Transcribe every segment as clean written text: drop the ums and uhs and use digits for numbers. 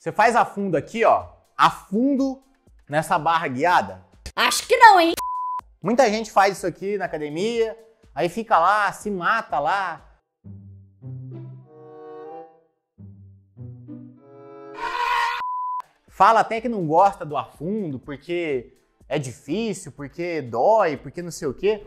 Você faz afundo aqui, ó. Afundo nessa barra guiada? Acho que não, hein? Muita gente faz isso aqui na academia, aí fica lá, se mata lá. Fala até que não gosta do afundo porque é difícil, porque dói, porque não sei o quê.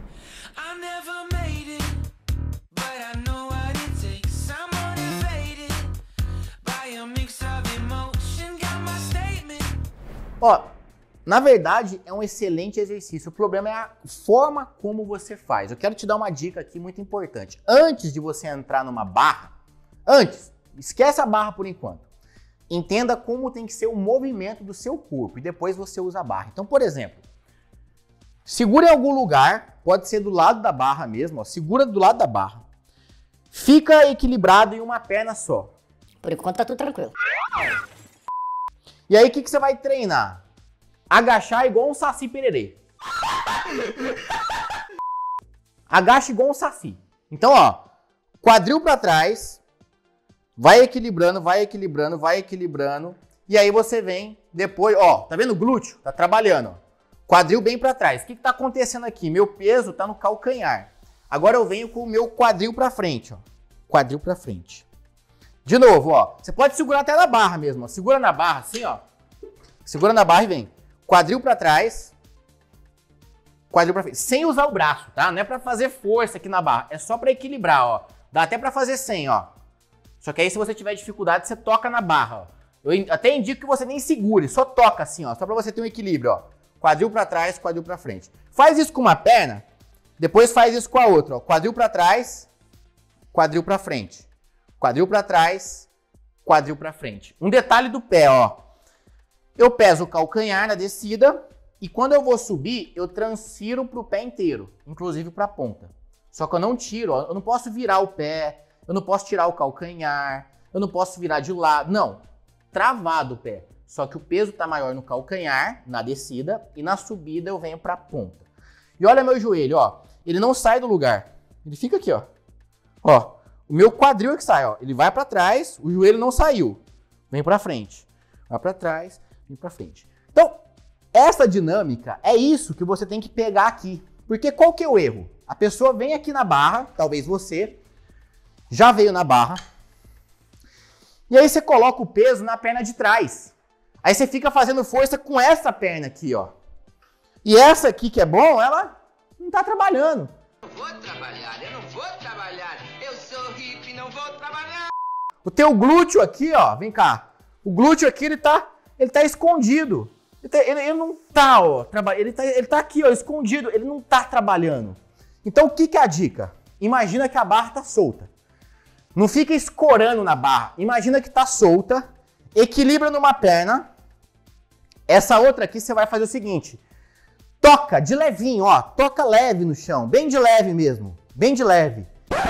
Ó, na verdade é um excelente exercício, o problema é a forma como você faz. Eu quero te dar uma dica aqui muito importante. Antes de você entrar numa barra, esquece a barra por enquanto. Entenda como tem que ser o movimento do seu corpo e depois você usa a barra. Então, por exemplo, segura em algum lugar, pode ser do lado da barra mesmo, ó, segura do lado da barra. Fica equilibrado em uma perna só. Por enquanto tá tudo tranquilo. E aí, o que você vai treinar? Agachar igual um saci pererê. Agacha igual um saci. Então, ó, quadril pra trás, vai equilibrando, vai equilibrando, vai equilibrando. E aí você vem depois, ó, tá vendo o glúteo? Tá trabalhando, ó. Quadril bem pra trás. O que tá acontecendo aqui? Meu peso tá no calcanhar. Agora eu venho com o meu quadril pra frente, ó. Quadril pra frente. De novo, ó. Você pode segurar até na barra mesmo, ó. Segura na barra assim, ó. Segura na barra e vem. Quadril pra trás. Quadril pra frente. Sem usar o braço, tá? Não é pra fazer força aqui na barra. É só pra equilibrar, ó. Dá até pra fazer sem, ó. Só que aí se você tiver dificuldade, você toca na barra, ó. Eu até indico que você nem segure. Só toca assim, ó. Só pra você ter um equilíbrio, ó. Quadril pra trás, quadril pra frente. Faz isso com uma perna. Depois faz isso com a outra, ó. Quadril pra trás. Quadril pra frente. Quadril pra trás, quadril pra frente. Um detalhe do pé, ó. Eu peso o calcanhar na descida e quando eu vou subir, eu transfiro pro pé inteiro, inclusive pra ponta. Só que eu não tiro, ó. Eu não posso virar o pé, eu não posso tirar o calcanhar, eu não posso virar de lado. Não, travado o pé. Só que o peso tá maior no calcanhar, na descida, e na subida eu venho pra ponta. E olha meu joelho, ó. Ele não sai do lugar. Ele fica aqui, ó. Ó. O meu quadril é que sai, ó. Ele vai pra trás, o joelho não saiu. Vem pra frente. Vai pra trás, vem pra frente. Então, essa dinâmica é isso que você tem que pegar aqui. Porque qual que é o erro? A pessoa vem aqui na barra, talvez você, já veio na barra, e aí você coloca o peso na perna de trás. Aí você fica fazendo força com essa perna aqui, ó. E essa aqui que é bom, ela não tá trabalhando. Eu não vou trabalhar, eu sou hippie, não vou trabalhar. O teu glúteo aqui, ó, vem cá. O glúteo aqui, ele tá escondido. Ele não tá, ó, ele tá aqui, ó, escondido. Ele não tá trabalhando. Então, o que é a dica? Imagina que a barra tá solta. Não fica escorando na barra. Imagina que tá solta, equilibra numa perna. Essa outra aqui, você vai fazer o seguinte. Toca de levinho, ó. Toca leve no chão. Bem de leve mesmo. Bem de leve.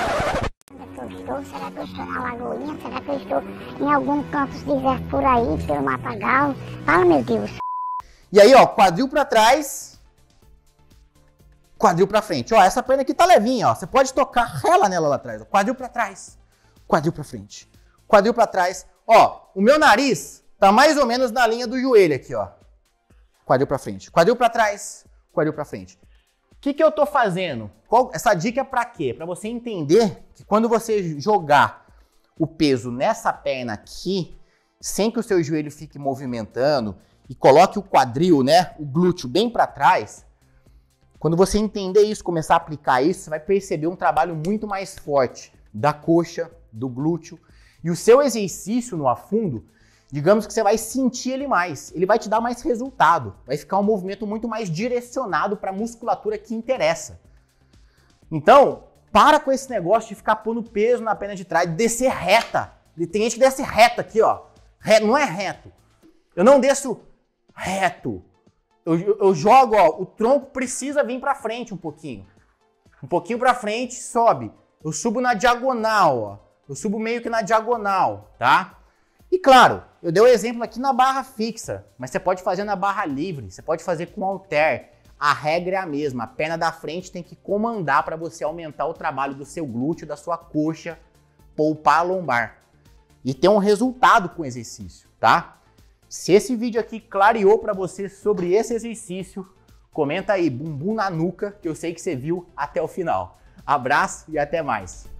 Será que eu estou na Lagoinha? Será que eu estou em algum campo deserto por aí, pelo Matagal? Fala, meu Deus. E aí, ó, quadril pra trás, quadril pra frente. Ó, essa perna aqui tá levinha, ó. Você pode tocar, rela nela lá atrás. Ó. Quadril pra trás, quadril pra frente. Quadril pra trás. Ó, o meu nariz tá mais ou menos na linha do joelho aqui, ó. Quadril pra frente. Quadril pra trás, quadril pra frente. O que eu tô fazendo? Essa dica é pra quê? Pra você entender que quando você jogar o peso nessa perna aqui, sem que o seu joelho fique movimentando e coloque o quadril, né, o glúteo bem pra trás, quando você entender isso, começar a aplicar isso, você vai perceber um trabalho muito mais forte da coxa, do glúteo. E o seu exercício no afundo, digamos que você vai sentir ele mais, ele vai te dar mais resultado, vai ficar um movimento muito mais direcionado para a musculatura que interessa. Então, para com esse negócio de ficar pondo peso na perna de trás, descer reta. Tem gente que desce reta aqui, ó. Não é reto. Eu não desço reto. Eu jogo, ó, o tronco precisa vir para frente um pouquinho. Um pouquinho para frente, sobe. Eu subo na diagonal, ó. Eu subo meio que na diagonal, tá? E claro, eu dei o exemplo aqui na barra fixa, mas você pode fazer na barra livre, você pode fazer com halter. A regra é a mesma, a perna da frente tem que comandar para você aumentar o trabalho do seu glúteo, da sua coxa, poupar a lombar. e ter um resultado com o exercício, tá? Se esse vídeo aqui clareou para você sobre esse exercício, comenta aí, bumbum na nuca, que eu sei que você viu até o final. Abraço e até mais.